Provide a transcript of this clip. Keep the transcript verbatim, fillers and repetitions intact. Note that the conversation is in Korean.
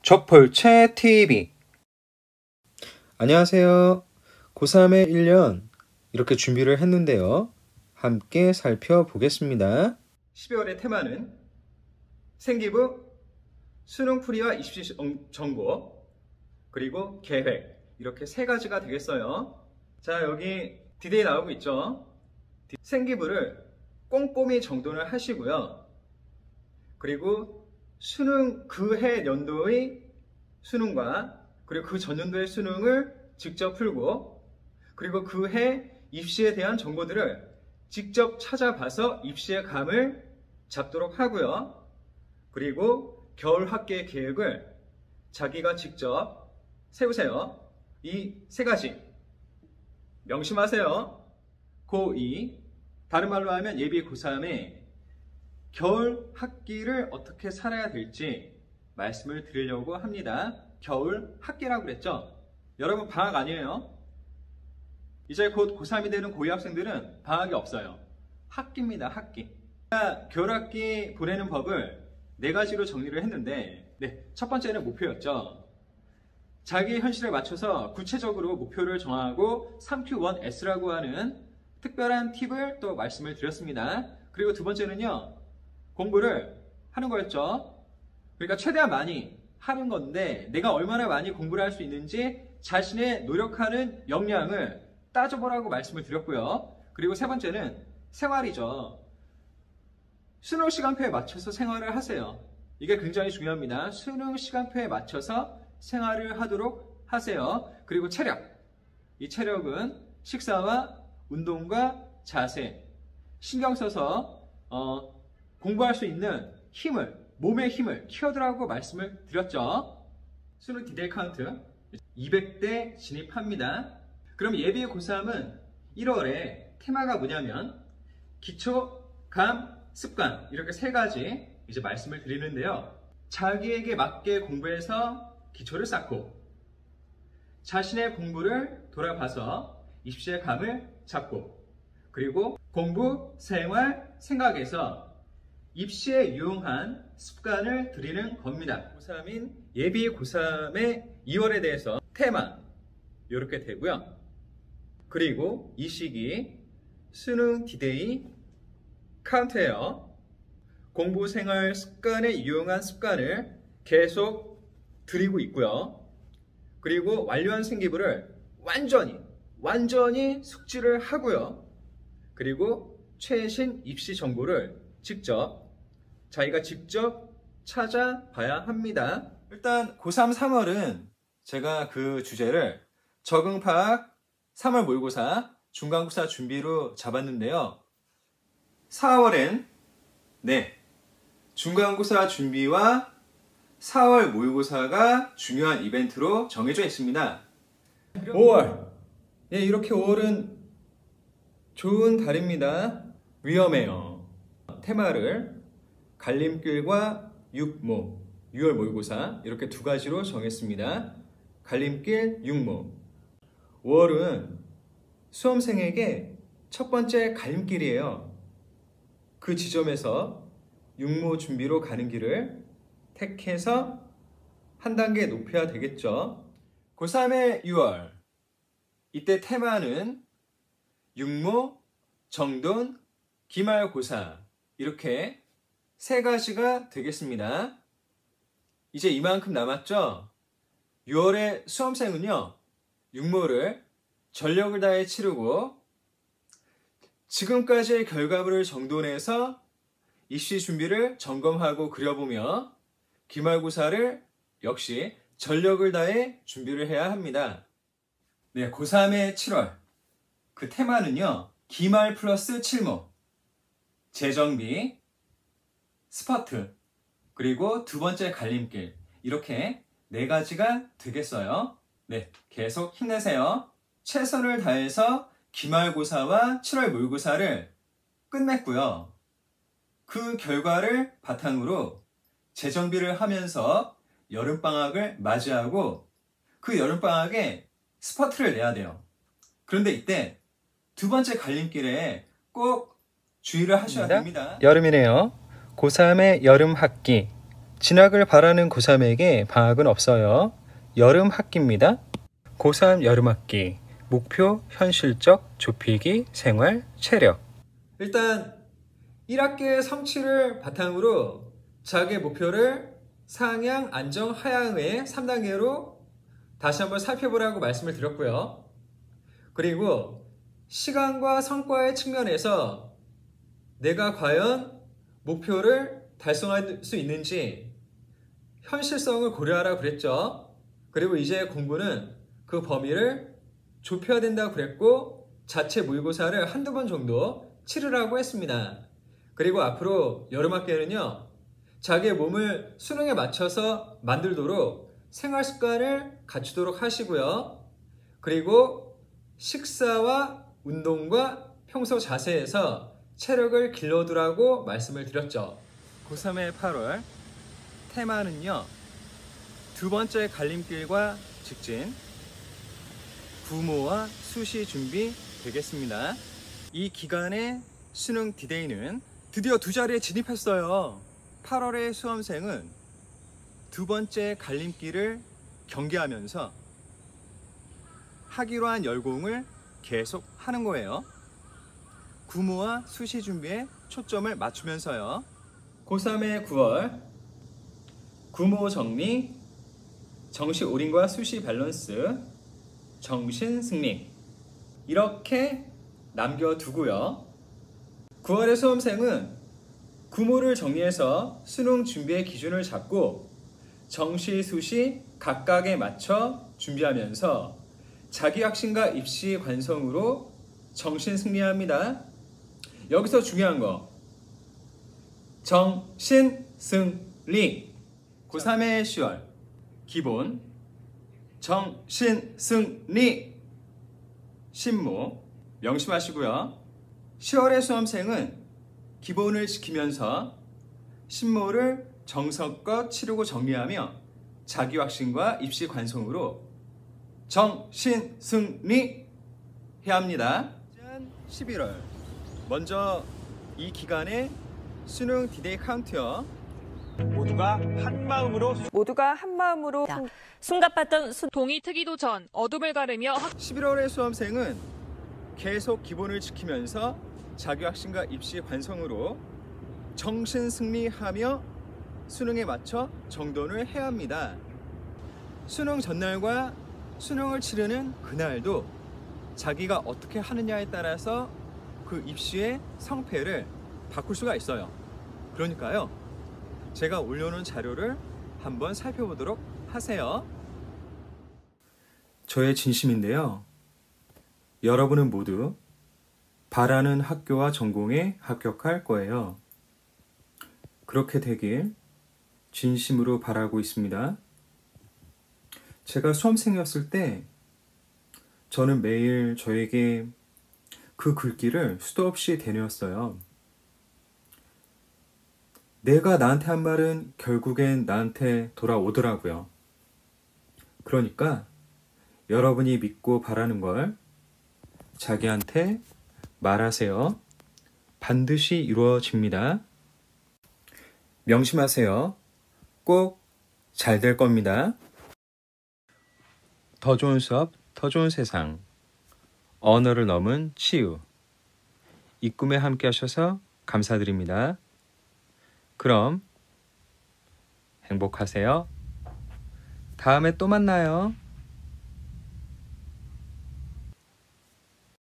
적볼채 티비. 안녕하세요. 고삼의 일 년 이렇게 준비를 했는데요. 함께 살펴보겠습니다. 십이월의 테마는 생기부, 수능풀이와 입시 정보, 그리고 계획, 이렇게 세 가지가 되겠어요. 자, 여기 디데이 나오고 있죠. 생기부를 꼼꼼히 정돈을 하시고요. 그리고 수능 그 해 연도의 수능과 그리고 그 전년도의 수능을 직접 풀고, 그리고 그 해 입시에 대한 정보들을 직접 찾아봐서 입시의 감을 잡도록 하고요. 그리고 겨울 학계 계획을 자기가 직접 세우세요. 이 세 가지 명심하세요. 고이, 다른 말로 하면 예비 고삼에 겨울 학기를 어떻게 살아야 될지 말씀을 드리려고 합니다. 겨울 학기라고 그랬죠? 여러분, 방학 아니에요. 이제 곧 고삼이 되는 고이 학생들은 방학이 없어요. 학기입니다. 학기. 겨울 학기 보내는 법을 네 가지로 정리를 했는데, 네, 첫 번째는 목표였죠. 자기 현실에 맞춰서 구체적으로 목표를 정하고 삼 큐 원 에스라고 하는 특별한 팁을 또 말씀을 드렸습니다. 그리고 두 번째는요, 공부를 하는 거였죠. 그러니까 최대한 많이 하는 건데, 내가 얼마나 많이 공부를 할 수 있는지 자신의 노력하는 역량을 따져보라고 말씀을 드렸고요. 그리고 세 번째는 생활이죠. 수능 시간표에 맞춰서 생활을 하세요. 이게 굉장히 중요합니다. 수능 시간표에 맞춰서 생활을 하도록 하세요. 그리고 체력. 이 체력은 식사와 운동과 자세, 신경 써서 어, 공부할 수 있는 힘을, 몸의 힘을 키워두라고 말씀을 드렸죠. 수능 디데이 카운트 이백 대 진입합니다. 그럼 예비 고삼은 일월에 테마가 뭐냐면 기초, 감, 습관, 이렇게 세 가지 이제 말씀을 드리는데요. 자기에게 맞게 공부해서 기초를 쌓고, 자신의 공부를 돌아봐서 입시의 감을 잡고, 그리고 공부, 생활, 생각에서 입시에 유용한 습관을 들이는 겁니다. 고삼인 예비 고삼의 이월에 대해서 테마 이렇게 되고요. 그리고 이 시기 수능 디데이 카운트예요. 공부 생활 습관에 유용한 습관을 계속 드리고 있고요. 그리고 완료한 생기부를 완전히 완전히 숙지를 하고요. 그리고 최신 입시 정보를 직접 자기가 직접 찾아봐야 합니다. 일단 고삼 삼월은 제가 그 주제를 적응 파악, 삼월 모의고사, 중간고사 준비로 잡았는데요. 사월엔 네, 중간고사 준비와 사월 모의고사가 중요한 이벤트로 정해져 있습니다. 오월, 예, 이렇게 오월은 좋은 달입니다. 위험해요. 테마를 갈림길과 육모, 유월 모의고사 이렇게 두 가지로 정했습니다. 갈림길, 육모. 오월은 수험생에게 첫 번째 갈림길이에요. 그 지점에서 육모 준비로 가는 길을 택해서 한 단계 높여야 되겠죠. 고삼의 유월, 이때 테마는 육모, 정돈, 기말고사, 이렇게 세 가지가 되겠습니다. 이제 이만큼 남았죠? 유월의 수험생은요, 육모를 전력을 다해 치르고 지금까지의 결과물을 정돈해서 입시 준비를 점검하고 그려보며 기말고사를 역시 전력을 다해 준비를 해야 합니다. 네, 고삼의 칠월, 그 테마는요, 기말 플러스 칠모, 재정비, 스퍼트, 그리고 두 번째 갈림길, 이렇게 네 가지가 되겠어요. 네, 계속 힘내세요. 최선을 다해서 기말고사와 칠월 모의고사를 끝냈고요. 그 결과를 바탕으로 재정비를 하면서 여름방학을 맞이하고 그 여름방학에 스퍼트를 내야 돼요. 그런데 이때 두 번째 갈림길에 꼭 주의를 하셔야 됩니다. 여름이네요. 고삼의 여름 학기. 진학을 바라는 고삼에게 방학은 없어요. 여름 학기입니다. 고삼 여름 학기 목표, 현실적, 좁히기, 생활, 체력. 일단 일 학기의 성취를 바탕으로 자기의 목표를 상향, 안정, 하향의 삼 단계로 다시 한번 살펴보라고 말씀을 드렸고요. 그리고 시간과 성과의 측면에서 내가 과연 목표를 달성할 수 있는지 현실성을 고려하라고 그랬죠. 그리고 이제 공부는 그 범위를 좁혀야 된다고 그랬고 자체 모의고사를 한두 번 정도 치르라고 했습니다. 그리고 앞으로 여름학기에는요, 자기의 몸을 수능에 맞춰서 만들도록 생활 습관을 갖추도록 하시고요. 그리고 식사와 운동과 평소 자세에서 체력을 길러두라고 말씀을 드렸죠. 고삼의 팔월 테마는요, 두 번째 갈림길과 직진, 구모와 수시 준비 되겠습니다. 이 기간의 수능 디데이는 드디어 두 자리에 진입했어요. 팔월의 수험생은 두 번째 갈림길을 경계하면서 하기로 한 열공을 계속 하는 거예요. 구모와 수시 준비에 초점을 맞추면서요. 고삼의 구월 구모 정리, 정시 올인과 수시 밸런스, 정신 승리 이렇게 남겨두고요. 구월의 수험생은 구모를 정리해서 수능 준비의 기준을 잡고 정시, 수시 각각에 맞춰 준비하면서 자기확신과 입시 관성으로 정신 승리합니다. 여기서 중요한 거, 정신 승리. 고삼의 시월 기본 정신 승리 신모 명심하시고요. 시월의 수험생은 기본을 지키면서 신모를 정성껏 치르고 정리하며 자기 확신과 입시 관성으로 정신 승리 해야 합니다. 십일월 먼저 이 기간의 수능 디데이 카운트요. 모두가 한 마음으로 모두가 한 마음으로 숨가팠던 수... 동이 트기도 전 어둠을 가르며 학... 십일월의 수험생은 계속 기본을 지키면서 자기 확신과 입시 관성으로 정신 승리하며 수능에 맞춰 정돈을 해야 합니다. 수능 전날과 수능을 치르는 그날도 자기가 어떻게 하느냐에 따라서 그 입시의 성패를 바꿀 수가 있어요. 그러니까요, 제가 올려놓은 자료를 한번 살펴보도록 하세요. 저의 진심인데요, 여러분은 모두 바라는 학교와 전공에 합격할 거예요. 그렇게 되길 진심으로 바라고 있습니다. 제가 수험생이었을 때 저는 매일 저에게 그 글귀를 수도 없이 되뇌었어요. 내가 나한테 한 말은 결국엔 나한테 돌아오더라고요. 그러니까 여러분이 믿고 바라는 걸 자기한테 말하세요. 반드시 이루어집니다. 명심하세요. 꼭 잘 될 겁니다. 더 좋은 수업, 더 좋은 세상. 언어를 넘은 치유. 이 꿈에 함께 하셔서 감사드립니다. 그럼 행복하세요. 다음에 또 만나요.